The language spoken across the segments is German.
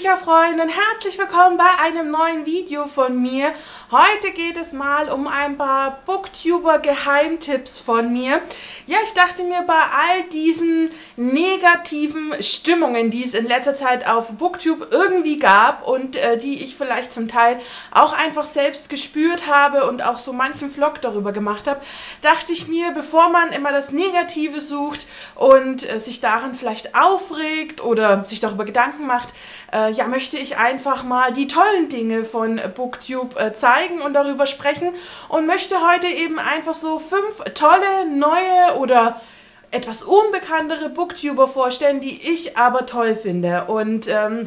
Bücherfreunde und herzlich willkommen bei einem neuen Video von mir. Heute geht es mal um ein paar Booktuber-Geheimtipps von mir. Ja, ich dachte mir, bei all diesen negativen Stimmungen, die es in letzter Zeit auf Booktube irgendwie gab und die ich vielleicht zum Teil auch einfach selbst gespürt habe und auch so manchen Vlog darüber gemacht habe, dachte ich mir, bevor man immer das Negative sucht und sich darin vielleicht aufregt oder sich darüber Gedanken macht, ja, möchte ich einfach mal die tollen Dinge von Booktube zeigen und darüber sprechen und möchte heute eben einfach so 5 tolle, neue oder etwas unbekanntere Booktuber vorstellen, die ich aber toll finde. Und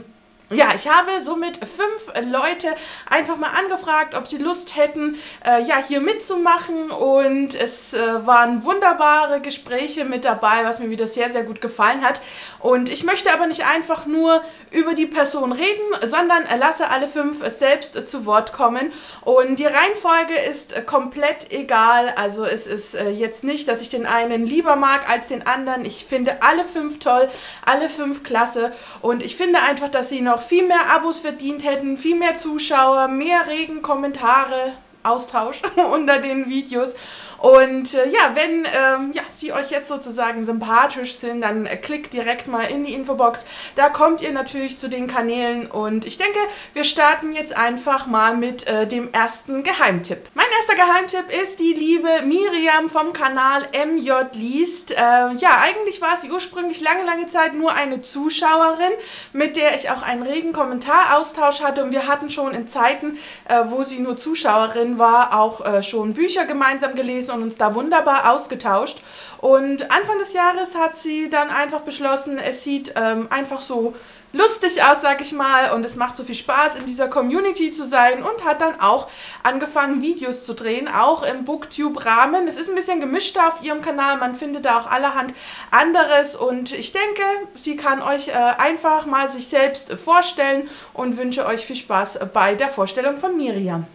ja, ich habe somit 5 Leute einfach mal angefragt, ob sie Lust hätten, ja, hier mitzumachen, und es waren wunderbare Gespräche mit dabei, was mir wieder sehr, sehr gut gefallen hat. Und ich möchte aber nicht einfach nur über die Person reden, sondern lasse alle 5 selbst zu Wort kommen. Und die Reihenfolge ist komplett egal, also es ist jetzt nicht, dass ich den einen lieber mag als den anderen. Ich finde alle 5 toll, alle 5 klasse, und ich finde einfach, dass sie noch viel mehr Abos verdient hätten, viel mehr Zuschauer, mehr regen Kommentare, Austausch unter den Videos. Und ja, wenn ja, sie euch jetzt sozusagen sympathisch sind, dann klickt direkt mal in die Infobox. Da kommt ihr natürlich zu den Kanälen, und ich denke, wir starten jetzt einfach mal mit dem ersten Geheimtipp. Mein erster Geheimtipp ist die liebe Miriam vom Kanal MJ Liest. Ja, eigentlich war sie ursprünglich lange Zeit nur eine Zuschauerin, mit der ich auch einen regen Kommentaraustausch hatte, und wir hatten schon in Zeiten, wo sie nur Zuschauerin war, auch schon Bücher gemeinsam gelesen und uns da wunderbar ausgetauscht. Und Anfang des Jahres hat sie dann einfach beschlossen, es sieht einfach so lustig aus, sag ich mal, und es macht so viel Spaß, in dieser Community zu sein, und hat dann auch angefangen, Videos zu drehen, auch im Booktube-Rahmen. Es ist ein bisschen gemischt auf ihrem Kanal, man findet da auch allerhand anderes, und ich denke, sie kann euch einfach mal sich selbst vorstellen, und wünsche euch viel Spaß bei der Vorstellung von Miriam.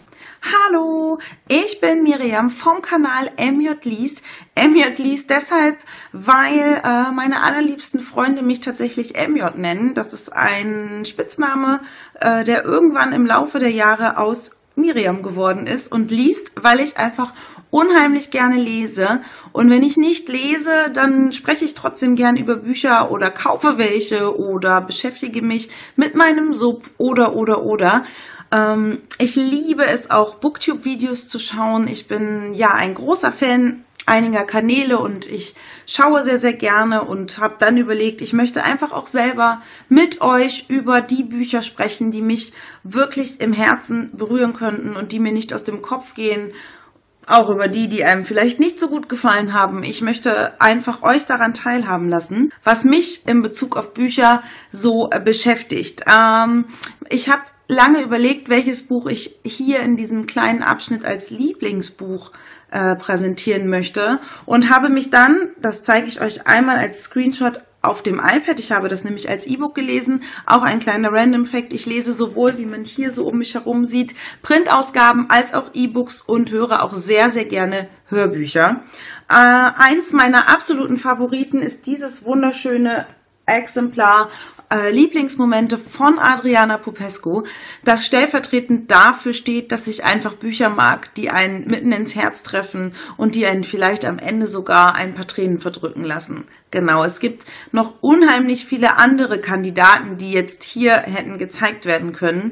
Hallo, ich bin Miriam vom Kanal MJ Liest. MJ Liest deshalb, weil meine allerliebsten Freunde mich tatsächlich MJ nennen. Das ist ein Spitzname, der irgendwann im Laufe der Jahre aus Miriam geworden ist, und Liest, weil ich einfach unheimlich gerne lese, und wenn ich nicht lese, dann spreche ich trotzdem gern über Bücher oder kaufe welche oder beschäftige mich mit meinem Sub oder. Ich liebe es auch, Booktube-Videos zu schauen. Ich bin ja ein großer Fan einiger Kanäle, und ich schaue sehr, sehr gerne, und habe dann überlegt, ich möchte einfach auch selber mit euch über die Bücher sprechen, die mich wirklich im Herzen berühren könnten und die mir nicht aus dem Kopf gehen. Auch über die einem vielleicht nicht so gut gefallen haben. Ich möchte einfach euch daran teilhaben lassen, was mich in Bezug auf Bücher so beschäftigt. Ich habe lange überlegt, welches Buch ich hier in diesem kleinen Abschnitt als Lieblingsbuch präsentieren möchte, und habe mich dann, das zeige ich euch einmal als Screenshot auf dem iPad, ich habe das nämlich als E-Book gelesen, auch ein kleiner Random Fact, ich lese sowohl, wie man hier so um mich herum sieht, Printausgaben als auch E-Books und höre auch sehr, sehr gerne Hörbücher. Eins meiner absoluten Favoriten ist dieses wunderschöne Exemplar Lieblingsmomente von Adriana Popescu, das stellvertretend dafür steht, dass ich einfach Bücher mag, die einen mitten ins Herz treffen und die einen vielleicht am Ende sogar ein paar Tränen verdrücken lassen. Genau, es gibt noch unheimlich viele andere Kandidaten, die jetzt hier hätten gezeigt werden können.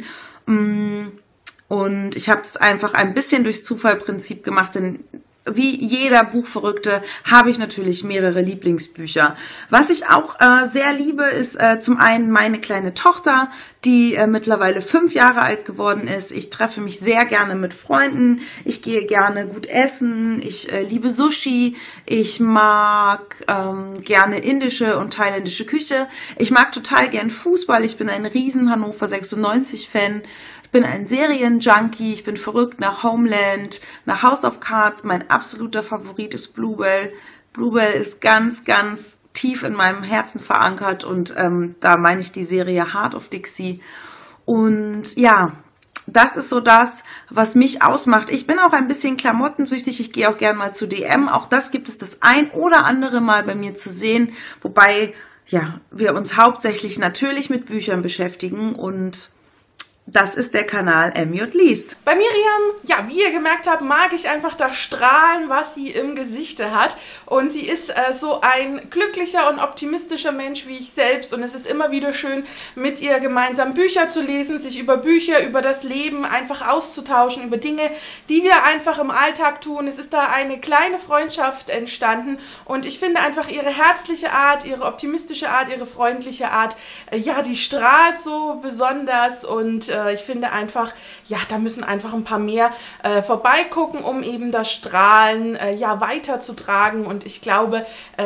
Und ich habe es einfach ein bisschen durchs Zufallprinzip gemacht, denn wie jeder Buchverrückte habe ich natürlich mehrere Lieblingsbücher. Was ich auch sehr liebe, ist zum einen meine kleine Tochter, die mittlerweile 5 Jahre alt geworden ist. Ich treffe mich sehr gerne mit Freunden. Ich gehe gerne gut essen. Ich liebe Sushi. Ich mag gerne indische und thailändische Küche. Ich mag total gern Fußball. Ich bin ein riesen Hannover 96 Fan. Ich bin ein Serienjunkie, ich bin verrückt nach Homeland, nach House of Cards. Mein absoluter Favorit ist Bluebell. Bluebell ist ganz, ganz tief in meinem Herzen verankert, und da meine ich die Serie Heart of Dixie. Und ja, das ist so das, was mich ausmacht. Ich bin auch ein bisschen klamottensüchtig. Ich gehe auch gerne mal zu DM. Auch das gibt es das ein oder andere Mal bei mir zu sehen. Wobei ja, wir uns hauptsächlich natürlich mit Büchern beschäftigen, und das ist der Kanal Emmyot liest. Bei Miriam, ja, wie ihr gemerkt habt, mag ich einfach das Strahlen, was sie im Gesichte hat. Und sie ist so ein glücklicher und optimistischer Mensch wie ich selbst. Und es ist immer wieder schön, mit ihr gemeinsam Bücher zu lesen, sich über Bücher, über das Leben einfach auszutauschen, über Dinge, die wir einfach im Alltag tun. Es ist da eine kleine Freundschaft entstanden. Und ich finde einfach ihre herzliche Art, ihre optimistische Art, ihre freundliche Art, ja, die strahlt so besonders. Und ich finde einfach, ja, da müssen einfach ein paar mehr vorbeigucken, um eben das Strahlen ja, weiterzutragen. Und ich glaube,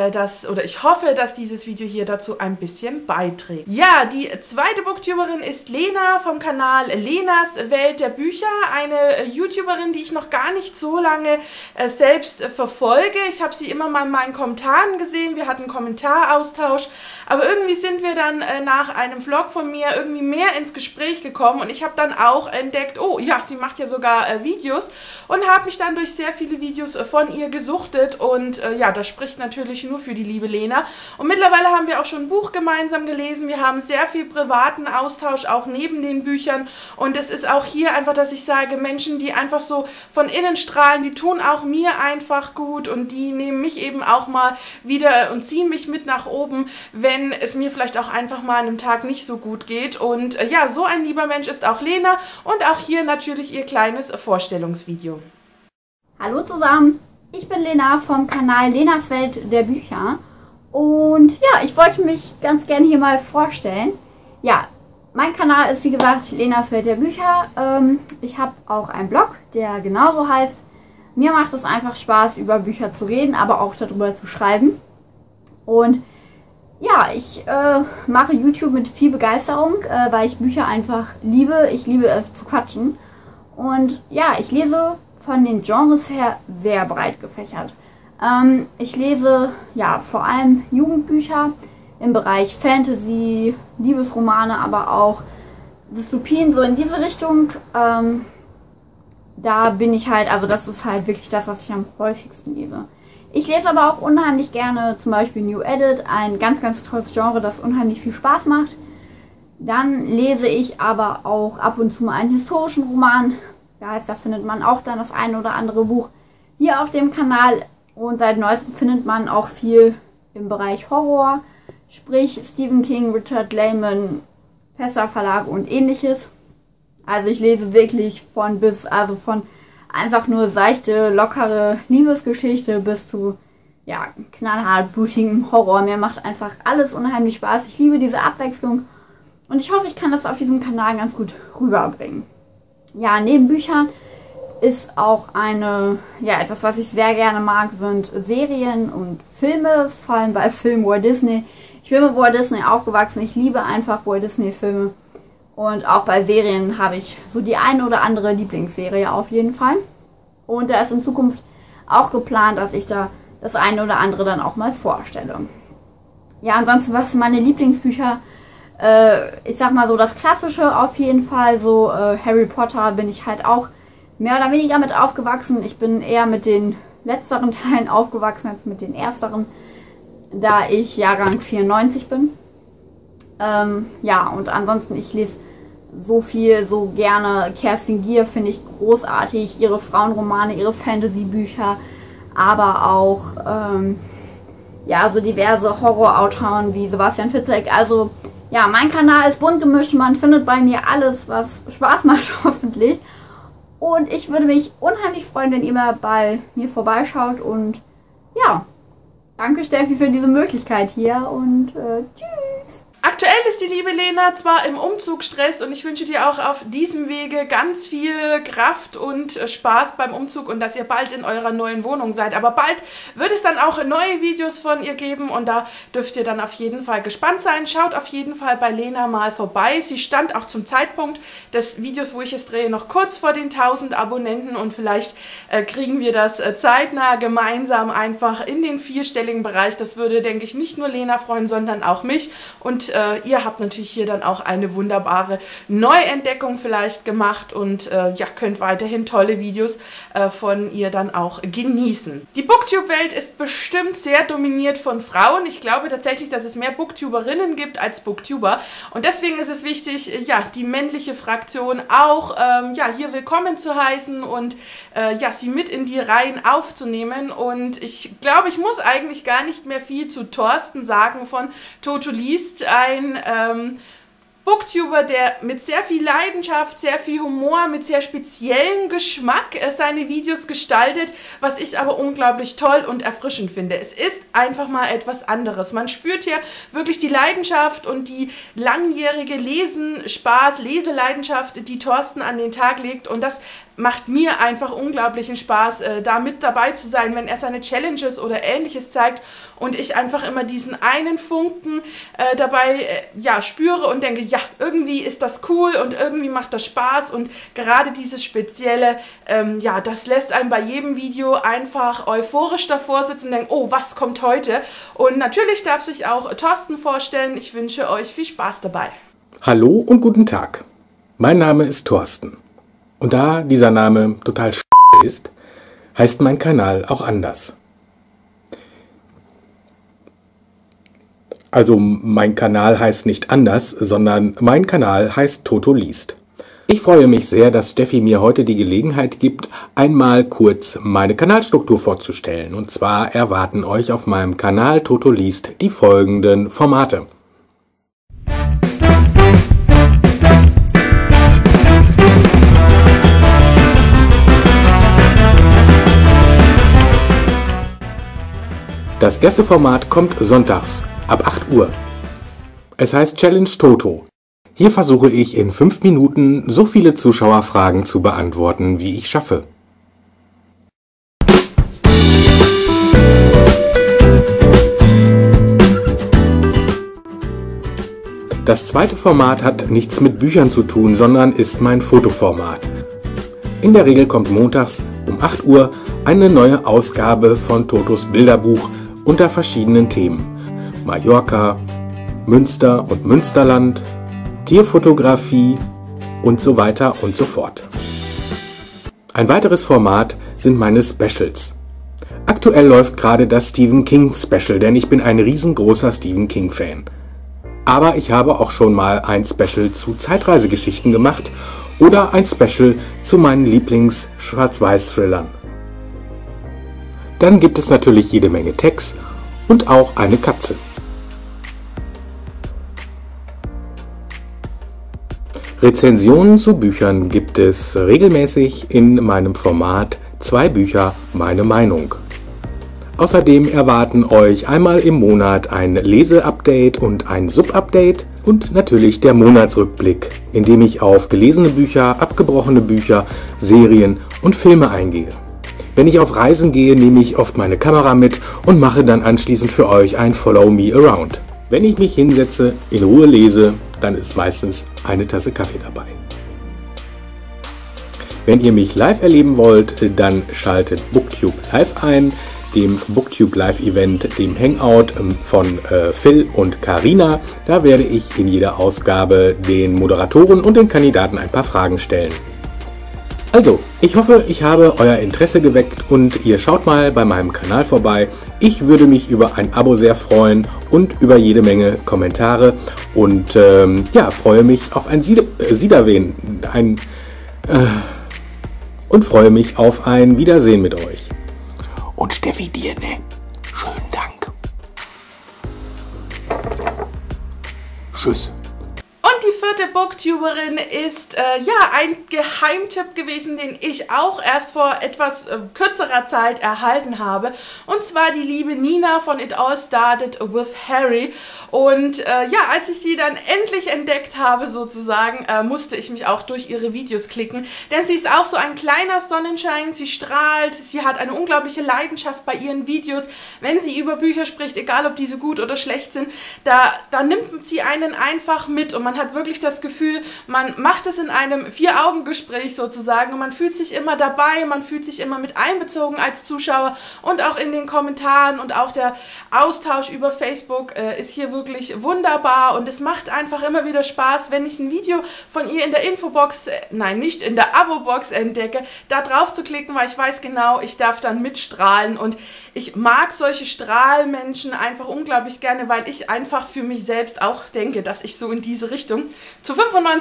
ich hoffe, dass dieses Video hier dazu ein bisschen beiträgt. Ja, die zweite Booktuberin ist Lena vom Kanal Lenas Welt der Bücher. Eine YouTuberin, die ich noch gar nicht so lange selbst verfolge. Ich habe sie immer mal in meinen Kommentaren gesehen. Wir hatten einen Kommentaraustausch. Aber irgendwie sind wir dann nach einem Vlog von mir irgendwie mehr ins Gespräch gekommen. Und ich habe dann auch entdeckt, oh ja, sie macht ja sogar Videos, und habe mich dann durch sehr viele Videos von ihr gesuchtet. Und ja, das spricht natürlich nur für die liebe Lena. Und mittlerweile haben wir auch schon ein Buch gemeinsam gelesen. Wir haben sehr viel privaten Austausch, auch neben den Büchern. Und es ist auch hier einfach, dass ich sage, Menschen, die einfach so von innen strahlen, die tun auch mir einfach gut. Und die nehmen mich eben auch mal wieder und ziehen mich mit nach oben, wenn es mir vielleicht auch einfach mal an einem Tag nicht so gut geht. Und ja, so ein lieber Mensch ist auch Lena, und auch hier natürlich ihr kleines Vorstellungsvideo. Hallo zusammen, ich bin Lena vom Kanal Lenas Welt der Bücher, und ja, ich wollte mich ganz gerne hier mal vorstellen. Ja, mein Kanal ist wie gesagt Lenas Welt der Bücher. Ich habe auch einen Blog, der genauso heißt. Mir macht es einfach Spaß, über Bücher zu reden, aber auch darüber zu schreiben. Und ja, ich mache YouTube mit viel Begeisterung, weil ich Bücher einfach liebe. Ich liebe es zu quatschen. Und ja, ich lese von den Genres her sehr breit gefächert. Ich lese ja vor allem Jugendbücher im Bereich Fantasy, Liebesromane, aber auch Dystopien, so in diese Richtung. Da bin ich halt, also das ist halt wirklich das, was ich am häufigsten lese. Ich lese aber auch unheimlich gerne zum Beispiel New Edit, ein ganz, ganz tolles Genre, das unheimlich viel Spaß macht. Dann lese ich aber auch ab und zu mal einen historischen Roman. Das heißt, da findet man auch dann das eine oder andere Buch hier auf dem Kanal. Und seit neuestem findet man auch viel im Bereich Horror, sprich Stephen King, Richard Lehman, Fässer Verlag und ähnliches. Also ich lese wirklich von bis, also von einfach nur seichte, lockere Liebesgeschichte bis zu, ja, knallhart blutigen Horror. Mir macht einfach alles unheimlich Spaß. Ich liebe diese Abwechslung, und ich hoffe, ich kann das auf diesem Kanal ganz gut rüberbringen. Ja, neben Büchern ist auch etwas, was ich sehr gerne mag, sind Serien und Filme, vor allem bei Filmen Walt Disney. Ich bin mit Walt Disney aufgewachsen. Ich liebe einfach Walt Disney Filme. Und auch bei Serien habe ich so die eine oder andere Lieblingsserie auf jeden Fall. Und da ist in Zukunft auch geplant, dass ich da das eine oder andere dann auch mal vorstelle. Ja, ansonsten, was sind meine Lieblingsbücher? Ich sag mal so das Klassische auf jeden Fall. So Harry Potter bin ich halt auch mehr oder weniger mit aufgewachsen. Ich bin eher mit den letzteren Teilen aufgewachsen als mit den ersteren, da ich Jahrgang 94 bin. Ja, und ansonsten, ich lese so viel, so gerne. Kerstin Gier finde ich großartig, ihre Frauenromane, ihre Fantasy-Bücher, aber auch ja, so diverse Horrorautoren wie Sebastian Fitzek. Also ja, mein Kanal ist bunt gemischt, man findet bei mir alles, was Spaß macht, hoffentlich. Und ich würde mich unheimlich freuen, wenn ihr mal bei mir vorbeischaut. Und ja, danke Steffi für diese Möglichkeit hier, und tschüss. Aktuell ist die liebe Lena zwar im Umzugsstress, und ich wünsche dir auch auf diesem Wege ganz viel Kraft und Spaß beim Umzug und dass ihr bald in eurer neuen Wohnung seid. Aber bald wird es dann auch neue Videos von ihr geben, und da dürft ihr dann auf jeden Fall gespannt sein. Schaut auf jeden Fall bei Lena mal vorbei. Sie stand auch zum Zeitpunkt des Videos, wo ich es drehe, noch kurz vor den 1000 Abonnenten, und vielleicht kriegen wir das zeitnah gemeinsam einfach in den vierstelligen Bereich. Das würde, denke ich, nicht nur Lena freuen, sondern auch mich. Und ihr habt natürlich hier dann auch eine wunderbare Neuentdeckung vielleicht gemacht und ja, könnt weiterhin tolle Videos von ihr dann auch genießen. Die Booktube-Welt ist bestimmt sehr dominiert von Frauen. Ich glaube tatsächlich, dass es mehr Booktuberinnen gibt als Booktuber und deswegen ist es wichtig, ja, die männliche Fraktion auch ja, hier willkommen zu heißen und ja, sie mit in die Reihen aufzunehmen. Und ich glaube, ich muss eigentlich gar nicht mehr viel zu Thorsten sagen von Totoliest, ein Booktuber, der mit sehr viel Leidenschaft, sehr viel Humor, mit sehr speziellem Geschmack seine Videos gestaltet, was ich aber unglaublich toll und erfrischend finde. Es ist einfach mal etwas anderes. Man spürt hier wirklich die Leidenschaft und die langjährige Leseleidenschaft, die Thorsten an den Tag legt, und das macht mir einfach unglaublichen Spaß, da mit dabei zu sein, wenn er seine Challenges oder Ähnliches zeigt und ich einfach immer diesen einen Funken dabei ja, spüre und denke, ja, irgendwie ist das cool und irgendwie macht das Spaß, und gerade dieses Spezielle, ja, das lässt einen bei jedem Video einfach euphorisch davor sitzen und denken, oh, was kommt heute? Und natürlich darf sich auch Thorsten vorstellen. Ich wünsche euch viel Spaß dabei. Hallo und guten Tag. Mein Name ist Thorsten. Und da dieser Name total ist, heißt mein Kanal auch anders. Also mein Kanal heißt nicht anders, sondern mein Kanal heißt Totoliest. Ich freue mich sehr, dass Steffi mir heute die Gelegenheit gibt, einmal kurz meine Kanalstruktur vorzustellen. Und zwar erwarten euch auf meinem Kanal Totoliest die folgenden Formate. Das erste Format kommt sonntags ab 8 Uhr. Es heißt Challenge Toto. Hier versuche ich in 5 Minuten so viele Zuschauerfragen zu beantworten, wie ich schaffe. Das zweite Format hat nichts mit Büchern zu tun, sondern ist mein Fotoformat. In der Regel kommt montags um 8 Uhr eine neue Ausgabe von Totos Bilderbuch unter verschiedenen Themen. Mallorca, Münster und Münsterland, Tierfotografie und so weiter und so fort. Ein weiteres Format sind meine Specials. Aktuell läuft gerade das Stephen King Special, denn ich bin ein riesengroßer Stephen King Fan. Aber ich habe auch schon mal ein Special zu Zeitreisegeschichten gemacht oder ein Special zu meinen Lieblings-Schwarz-Weiß-Thrillern. Dann gibt es natürlich jede Menge Text und auch eine Katze. Rezensionen zu Büchern gibt es regelmäßig in meinem Format 2 Bücher, meine Meinung. Außerdem erwarten euch einmal im Monat ein Lese-Update und ein Sub-Update und natürlich der Monatsrückblick, in dem ich auf gelesene Bücher, abgebrochene Bücher, Serien und Filme eingehe. Wenn ich auf Reisen gehe, nehme ich oft meine Kamera mit und mache dann anschließend für euch ein Follow Me Around. Wenn ich mich hinsetze, in Ruhe lese, dann ist meistens eine Tasse Kaffee dabei. Wenn ihr mich live erleben wollt, dann schaltet Booktube Live ein, dem Booktube Live Event, dem Hangout von Phil und Carina. Da werde ich in jeder Ausgabe den Moderatoren und den Kandidaten ein paar Fragen stellen. Also, ich hoffe, ich habe euer Interesse geweckt und ihr schaut mal bei meinem Kanal vorbei. Ich würde mich über ein Abo sehr freuen und über jede Menge Kommentare und ja, freue mich auf ein Wiedersehen, und freue mich auf ein Wiedersehen mit euch. Und Steffi, dir, ne? Schönen Dank. Tschüss. Und die 4. Booktuberin ist ja ein Geheimtipp gewesen, den ich auch erst vor etwas kürzerer Zeit erhalten habe. Und zwar die liebe Nina von It All Started with Harry. Und ja, als ich sie dann endlich entdeckt habe sozusagen, musste ich mich auch durch ihre Videos klicken. Denn sie ist auch so ein kleiner Sonnenschein, sie strahlt, sie hat eine unglaubliche Leidenschaft bei ihren Videos. Wenn sie über Bücher spricht, egal ob diese gut oder schlecht sind, da nimmt sie einen einfach mit und man hat wirklich das Gefühl, man macht es in einem 4-Augen-Gespräch sozusagen und man fühlt sich immer dabei, man fühlt sich immer mit einbezogen als Zuschauer und auch in den Kommentaren und auch der Austausch über Facebook ist hier wirklich wunderbar und es macht einfach immer wieder Spaß, wenn ich ein Video von ihr in der Infobox, nein, nicht in der Abo-Box entdecke, da drauf zu klicken, weil ich weiß genau, ich darf dann mitstrahlen und ich mag solche Strahlmenschen einfach unglaublich gerne, weil ich einfach für mich selbst auch denke, dass ich so in diese Richtung zu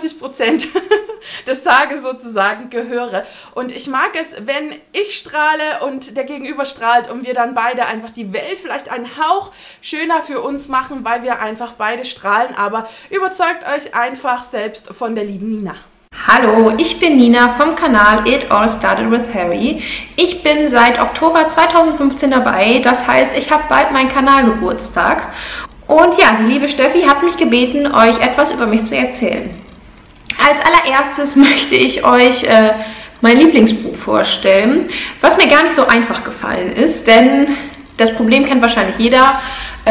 95% des Tages sozusagen gehöre. Und ich mag es, wenn ich strahle und der Gegenüber strahlt und wir dann beide einfach die Welt vielleicht einen Hauch schöner für uns machen, weil wir einfach beide strahlen. Aber überzeugt euch einfach selbst von der lieben Nina. Hallo, ich bin Nina vom Kanal It All Started with Harry. Ich bin seit Oktober 2015 dabei, das heißt, ich habe bald meinen Kanalgeburtstag. Und ja, die liebe Steffi hat mich gebeten, euch etwas über mich zu erzählen. Als allererstes möchte ich euch mein Lieblingsbuch vorstellen, was mir gar nicht so einfach gefallen ist, denn das Problem kennt wahrscheinlich jeder,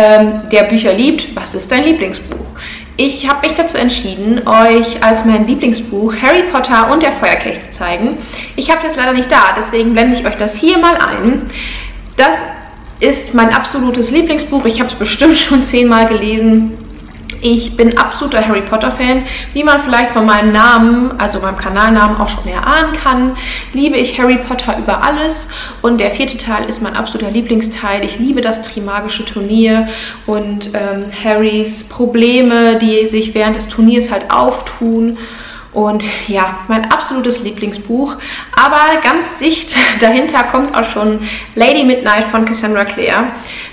der Bücher liebt. Was ist dein Lieblingsbuch? Ich habe mich dazu entschieden, euch als mein Lieblingsbuch Harry Potter und der Feuerkelch zu zeigen. Ich habe das leider nicht da, deswegen blende ich euch das hier mal ein. Das ist mein absolutes Lieblingsbuch. Ich habe es bestimmt schon 10-mal gelesen. Ich bin absoluter Harry Potter Fan. Wie man vielleicht von meinem Namen, also meinem Kanalnamen auch schon erahnen kann, liebe ich Harry Potter über alles. Und der 4. Teil ist mein absoluter Lieblingsteil. Ich liebe das Trimagische Turnier und Harrys Probleme, die sich während des Turniers halt auftun. Und ja, mein absolutes Lieblingsbuch. Aber ganz dicht dahinter kommt auch schon Lady Midnight von Cassandra Clare.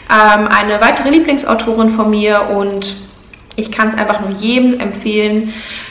Eine weitere Lieblingsautorin von mir und ich kann es einfach nur jedem empfehlen,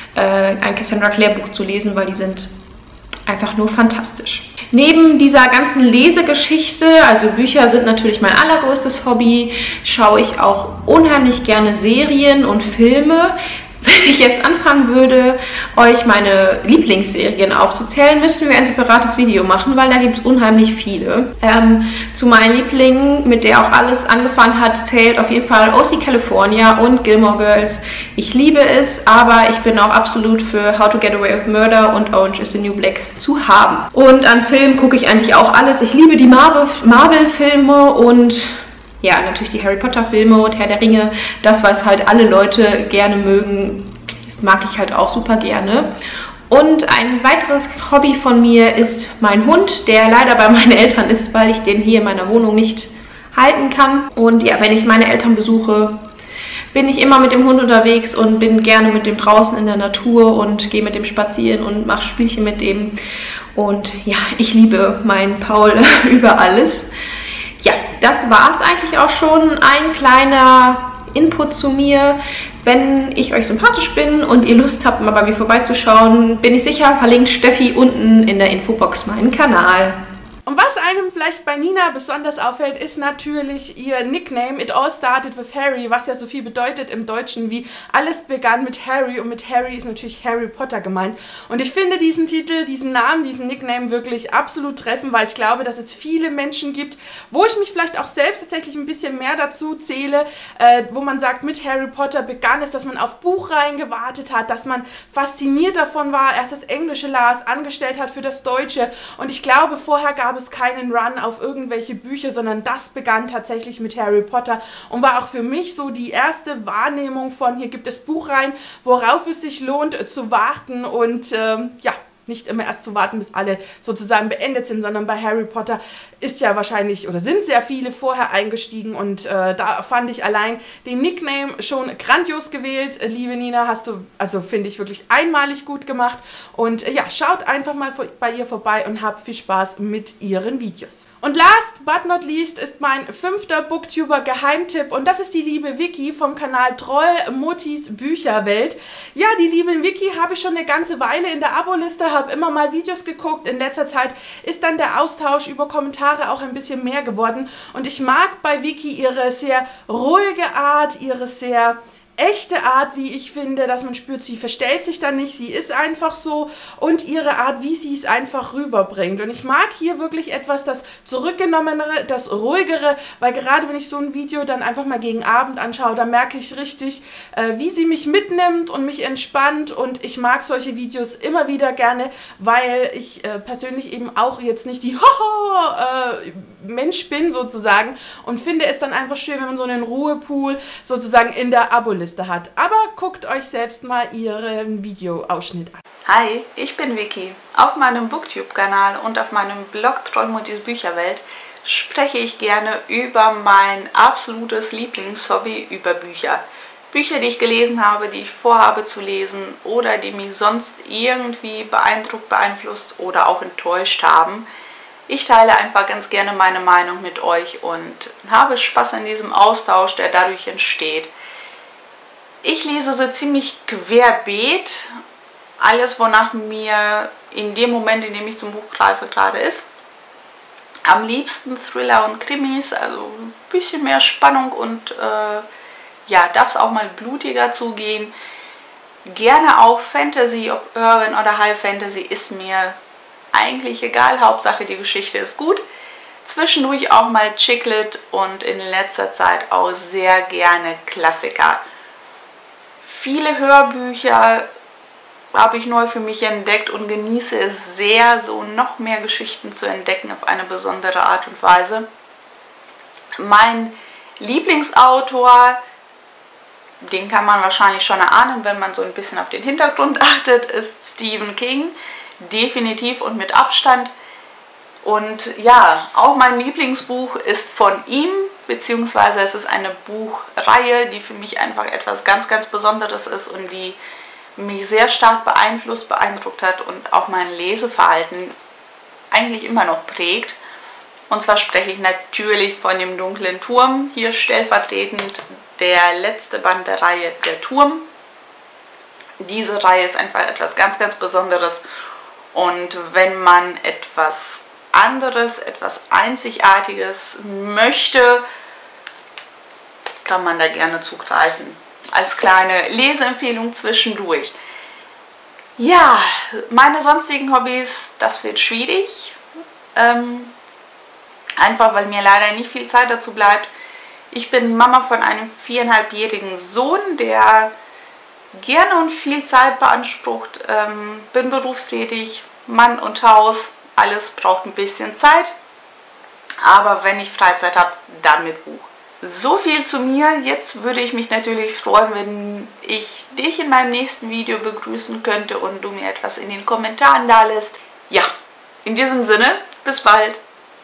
ein Cassandra Clare Buch zu lesen, weil die sind einfach nur fantastisch. Neben dieser ganzen Lesegeschichte, also Bücher sind natürlich mein allergrößtes Hobby, schaue ich auch unheimlich gerne Serien und Filme. Wenn ich jetzt anfangen würde, euch meine Lieblingsserien aufzuzählen, müssten wir ein separates Video machen, weil da gibt es unheimlich viele. Zu meinen Lieblingen, mit der auch alles angefangen hat, zählt auf jeden Fall OC California und Gilmore Girls. Ich liebe es, aber ich bin auch absolut für How to Get Away with Murder und Orange is the New Black zu haben. Und an Filmen gucke ich eigentlich auch alles. Ich liebe die Marvel-Filme und ja, natürlich die Harry Potter Filme und Herr der Ringe, das, was halt alle Leute gerne mögen, mag ich halt auch super gerne. Und ein weiteres Hobby von mir ist mein Hund, der leider bei meinen Eltern ist, weil ich den hier in meiner Wohnung nicht halten kann. Und ja, wenn ich meine Eltern besuche, bin ich immer mit dem Hund unterwegs und bin gerne mit dem draußen in der Natur und gehe mit dem spazieren und mache Spielchen mit dem. Und ja, ich liebe meinen Paul über alles. Ja, das war es eigentlich auch schon. Ein kleiner Input zu mir. Wenn ich euch sympathisch bin und ihr Lust habt, mal bei mir vorbeizuschauen, bin ich sicher, verlinkt Steffi unten in der Infobox meinen Kanal. Und was einem vielleicht bei Nina besonders auffällt, ist natürlich ihr Nickname It All Started with Harry, was ja so viel bedeutet im Deutschen wie alles begann mit Harry und mit Harry ist natürlich Harry Potter gemeint. Und ich finde diesen Titel, diesen Namen, diesen Nickname wirklich absolut treffend, weil ich glaube, dass es viele Menschen gibt, wo ich mich vielleicht auch selbst tatsächlich ein bisschen mehr dazu zähle, wo man sagt, mit Harry Potter begann es, dass man auf Buchreihen gewartet hat, dass man fasziniert davon war, erst das Englische las, angestellt hat für das Deutsche und ich glaube, vorher gab es keinen Run auf irgendwelche Bücher, sondern das begann tatsächlich mit Harry Potter und war auch für mich so die erste Wahrnehmung von, hier gibt es Buchreihen, worauf es sich lohnt zu warten und ja, nicht immer erst zu warten, bis alle sozusagen beendet sind, sondern bei Harry Potter ist ja wahrscheinlich oder sind sehr viele vorher eingestiegen und da fand ich allein den Nickname schon grandios gewählt. Liebe Nina, hast du, also finde ich wirklich einmalig gut gemacht und ja, schaut einfach mal bei ihr vorbei und habt viel Spaß mit ihren Videos. Und last but not least ist mein 5. Booktuber-Geheimtipp und das ist die liebe Vicky vom Kanal Troll Muttis Bücherwelt. Ja, die liebe Vicky habe ich schon eine ganze Weile in der Abo-Liste, habe immer mal Videos geguckt. In letzter Zeit ist dann der Austausch über Kommentare auch ein bisschen mehr geworden und ich mag bei Vicky ihre sehr ruhige Art, ihre sehr echte Art, wie ich finde, dass man spürt, sie verstellt sich da nicht, sie ist einfach so, und ihre Art, wie sie es einfach rüberbringt. Und ich mag hier wirklich etwas, das Zurückgenommenere, das Ruhigere, weil gerade wenn ich so ein Video dann einfach mal gegen Abend anschaue, da merke ich richtig, wie sie mich mitnimmt und mich entspannt, und ich mag solche Videos immer wieder gerne, weil ich persönlich eben auch jetzt nicht die Mensch bin sozusagen, und finde es dann einfach schön, wenn man so einen Ruhepool sozusagen in der Aboliste hat. Aber guckt euch selbst mal ihren Videoausschnitt an. Hi, ich bin Vicky. Auf meinem Booktube-Kanal und auf meinem Blog Trollmuttis Bücherwelt spreche ich gerne über mein absolutes Lieblingshobby, über Bücher. Bücher, die ich gelesen habe, die ich vorhabe zu lesen oder die mich sonst irgendwie beeindruckt, beeinflusst oder auch enttäuscht haben. Ich teile einfach ganz gerne meine Meinung mit euch und habe Spaß an diesem Austausch, der dadurch entsteht. Ich lese so ziemlich querbeet, alles, wonach mir in dem Moment, in dem ich zum Buch greife, gerade ist. Am liebsten Thriller und Krimis, also ein bisschen mehr Spannung und ja, darf es auch mal blutiger zugehen. Gerne auch Fantasy, ob Urban oder High Fantasy, ist mir eigentlich egal, Hauptsache die Geschichte ist gut. Zwischendurch auch mal Chick-Lit und in letzter Zeit auch sehr gerne Klassiker. Viele Hörbücher habe ich neu für mich entdeckt und genieße es sehr, so noch mehr Geschichten zu entdecken auf eine besondere Art und Weise. Mein Lieblingsautor, den kann man wahrscheinlich schon erahnen, wenn man so ein bisschen auf den Hintergrund achtet, ist Stephen King. Definitiv und mit Abstand. Und ja, auch mein Lieblingsbuch ist von ihm, beziehungsweise es ist eine Buchreihe, die für mich einfach etwas ganz, ganz Besonderes ist und die mich sehr stark beeinflusst, beeindruckt hat und auch mein Leseverhalten eigentlich immer noch prägt. Und zwar spreche ich natürlich von dem Dunklen Turm, hier stellvertretend der letzte Band der Reihe Der Turm. Diese Reihe ist einfach etwas ganz, ganz Besonderes. Und wenn man etwas anderes, etwas Einzigartiges möchte, kann man da gerne zugreifen. Als kleine Leseempfehlung zwischendurch. Ja, meine sonstigen Hobbys, das wird schwierig. Einfach weil mir leider nicht viel Zeit dazu bleibt. Ich bin Mama von einem 4,5-jährigen Sohn, der gerne und viel Zeit beansprucht, bin berufstätig, Mann und Haus, alles braucht ein bisschen Zeit, aber wenn ich Freizeit habe, dann mit Buch. So viel zu mir, jetzt würde ich mich natürlich freuen, wenn ich dich in meinem nächsten Video begrüßen könnte und du mir etwas in den Kommentaren da lässt. Ja, in diesem Sinne, bis bald.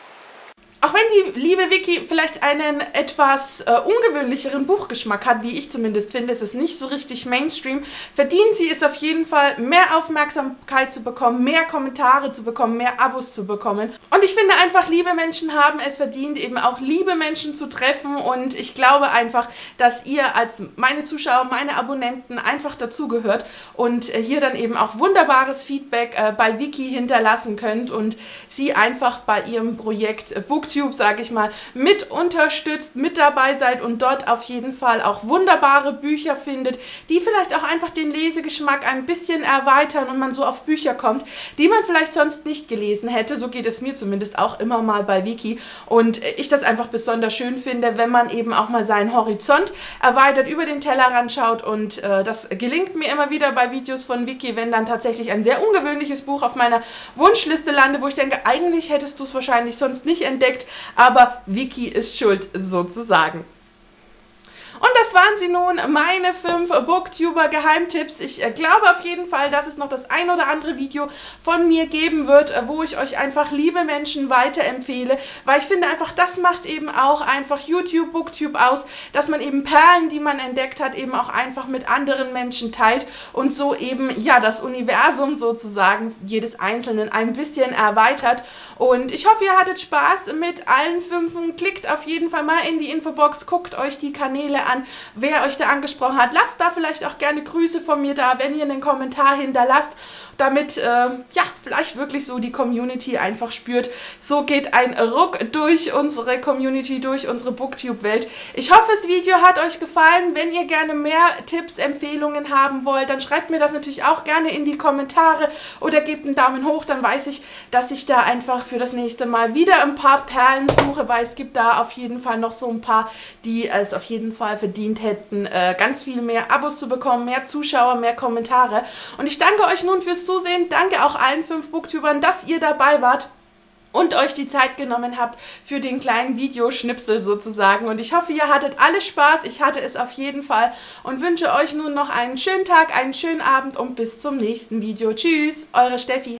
Auch wenn die liebe Vicky vielleicht einen etwas ungewöhnlicheren Buchgeschmack hat, wie ich zumindest finde, es ist nicht so richtig Mainstream, verdient sie es auf jeden Fall, mehr Aufmerksamkeit zu bekommen, mehr Kommentare zu bekommen, mehr Abos zu bekommen. Und ich finde einfach, liebe Menschen haben es verdient, eben auch liebe Menschen zu treffen, und ich glaube einfach, dass ihr als meine Zuschauer, meine Abonnenten einfach dazugehört und hier dann eben auch wunderbares Feedback bei Vicky hinterlassen könnt und sie einfach bei ihrem Projekt Booktube, sage ich mal, mit unterstützt, mit dabei seid und dort auf jeden Fall auch wunderbare Bücher findet, die vielleicht auch einfach den Lesegeschmack ein bisschen erweitern und man so auf Bücher kommt, die man vielleicht sonst nicht gelesen hätte. So geht es mir zumindest auch immer mal bei Vicky, und ich das einfach besonders schön finde, wenn man eben auch mal seinen Horizont erweitert, über den Tellerrand schaut, und das gelingt mir immer wieder bei Videos von Vicky, wenn dann tatsächlich ein sehr ungewöhnliches Buch auf meiner Wunschliste landet, wo ich denke, eigentlich hättest du es wahrscheinlich sonst nicht entdeckt, aber Vicky ist schuld sozusagen. Und das waren sie nun, meine 5 Booktuber-Geheimtipps. Ich glaube auf jeden Fall, dass es noch das ein oder andere Video von mir geben wird, wo ich euch einfach liebe Menschen weiterempfehle, weil ich finde einfach, das macht eben auch einfach YouTube, Booktube aus, dass man eben Perlen, die man entdeckt hat, eben auch einfach mit anderen Menschen teilt und so eben, ja, das Universum sozusagen jedes Einzelnen ein bisschen erweitert. Und ich hoffe, ihr hattet Spaß mit allen 5. Klickt auf jeden Fall mal in die Infobox, guckt euch die Kanäle an, wer euch da angesprochen hat. Lasst da vielleicht auch gerne Grüße von mir da, wenn ihr einen Kommentar hinterlasst. damit ja, vielleicht wirklich so die Community einfach spürt, so geht ein Ruck durch unsere Community, durch unsere Booktube-Welt. Ich hoffe, das Video hat euch gefallen. Wenn ihr gerne mehr Tipps, Empfehlungen haben wollt, dann schreibt mir das natürlich auch gerne in die Kommentare oder gebt einen Daumen hoch, dann weiß ich, dass ich da einfach für das nächste Mal wieder ein paar Perlen suche, weil es gibt da auf jeden Fall noch so ein paar, die es auf jeden Fall verdient hätten, ganz viel mehr Abos zu bekommen, mehr Zuschauer, mehr Kommentare. Und ich danke euch nun fürs Zusehen, danke auch allen 5 Booktubern, dass ihr dabei wart und euch die Zeit genommen habt für den kleinen Videoschnipsel sozusagen. Und ich hoffe, ihr hattet alle Spaß. Ich hatte es auf jeden Fall und wünsche euch nun noch einen schönen Tag, einen schönen Abend und bis zum nächsten Video. Tschüss, eure Steffi.